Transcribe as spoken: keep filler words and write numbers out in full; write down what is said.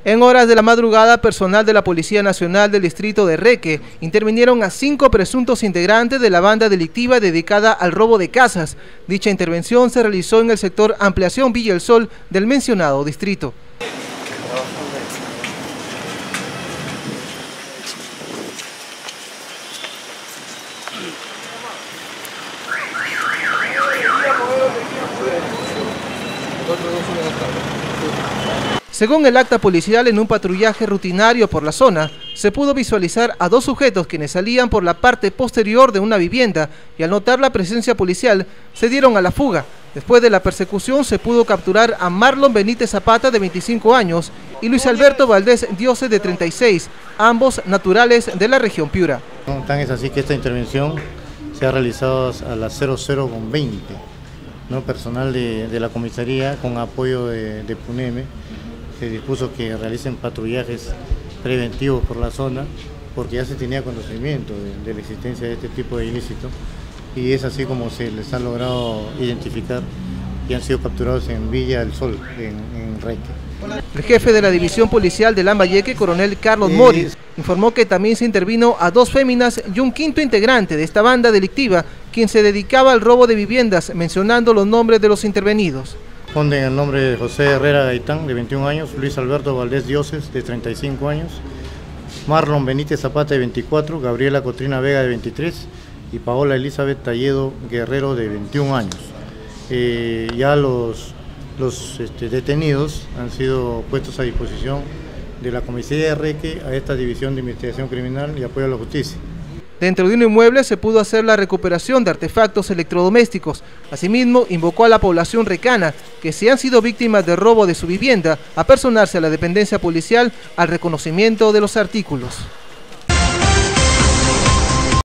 En horas de la madrugada, personal de la Policía Nacional del Distrito de Reque intervinieron a cinco presuntos integrantes de la banda delictiva dedicada al robo de casas. Dicha intervención se realizó en el sector Ampliación Villa El Sol del mencionado distrito. Según el acta policial, en un patrullaje rutinario por la zona, se pudo visualizar a dos sujetos quienes salían por la parte posterior de una vivienda y al notar la presencia policial se dieron a la fuga. Después de la persecución se pudo capturar a Marlon Benítez Zapata de veinticinco años y Luis Alberto Valdés Dioses de treinta y seis, ambos naturales de la región Piura. Tan es así que esta intervención se ha realizado a las cero cero con veinte, ¿no? Personal de, de la comisaría con apoyo de, de PUNEME se dispuso que realicen patrullajes preventivos por la zona porque ya se tenía conocimiento de, de la existencia de este tipo de ilícitos y es así como se les ha logrado identificar y han sido capturados en Villa El Sol, en, en Reque. El jefe de la División Policial de Lambayeque, coronel Carlos Moris, informó que también se intervino a dos féminas y un quinto integrante de esta banda delictiva, quien se dedicaba al robo de viviendas, mencionando los nombres de los intervenidos. Responden el nombre de José Herrera Gaitán, de veintiún años, Luis Alberto Valdés Dioses, de treinta y cinco años, Marlon Benítez Zapata, de veinticuatro, Gabriela Cotrina Vega, de veintitrés, y Paola Elizabeth Talledo Guerrero, de veintiún años. Eh, ya los, los este, detenidos han sido puestos a disposición de la comisaría de Reque a esta División de Investigación Criminal y Apoyo a la Justicia. Dentro de un inmueble se pudo hacer la recuperación de artefactos electrodomésticos. Asimismo, invocó a la población recana que si han sido víctimas de robo de su vivienda, a personarse a la dependencia policial al reconocimiento de los artículos.